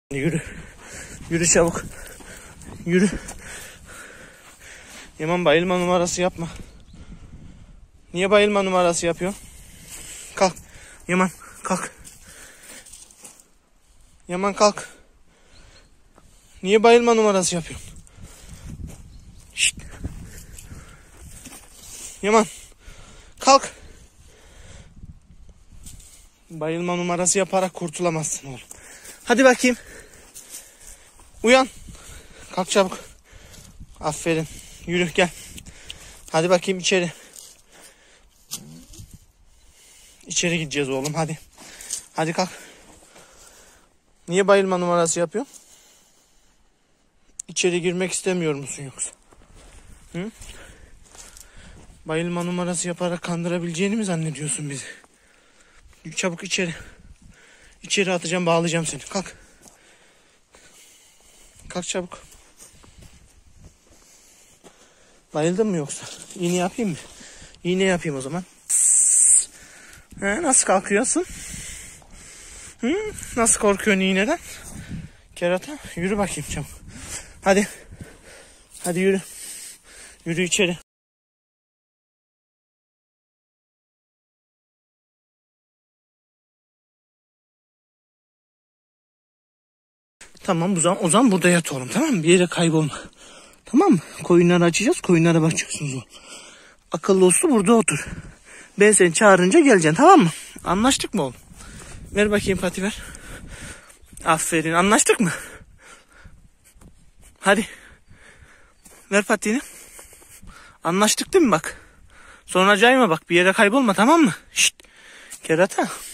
Yürü. Yürü çabuk. Yürü. Yaman bayılma numarası yapma. Niye bayılma numarası yapıyorsun? Kalk. Yaman kalk. Yaman kalk. Niye bayılma numarası yapıyorsun? Şşt. Yaman kalk. Bayılma numarası yaparak kurtulamazsın oğlum. Hadi bakayım. Uyan. Kalk çabuk. Aferin. Yürü gel. Hadi bakayım içeri. İçeri gideceğiz oğlum hadi. Hadi kalk. Niye bayılma numarası yapıyorsun? İçeri girmek istemiyor musun yoksa? Hı? Bayılma numarası yaparak kandırabileceğini mi zannediyorsun bizi? Çabuk içeri. İçeri atacağım, bağlayacağım seni. Kalk. Kalk çabuk. Bayıldın mı yoksa? İğne yapayım mı? İğne yapayım o zaman. Nasıl kalkıyorsun? Hı? Nasıl korkuyorsun iğneden? Kerata yürü bakayım çabuk. Hadi. Hadi yürü. Yürü içeri. Tamam o zaman burada yat oğlum, tamam mı? Bir yere kaybolma. Tamam mı? Koyunları açacağız, koyunlara bakacaksınız oğlum. Akıllı uslu burada otur. Ben seni çağırınca geleceksin, tamam mı? Anlaştık mı oğlum? Ver bakayım pati ver. Aferin, anlaştık mı? Hadi. Ver patini. Anlaştık değil mi bak? Sonra cayma bak, bir yere kaybolma, tamam mı? Şşt. Kerata.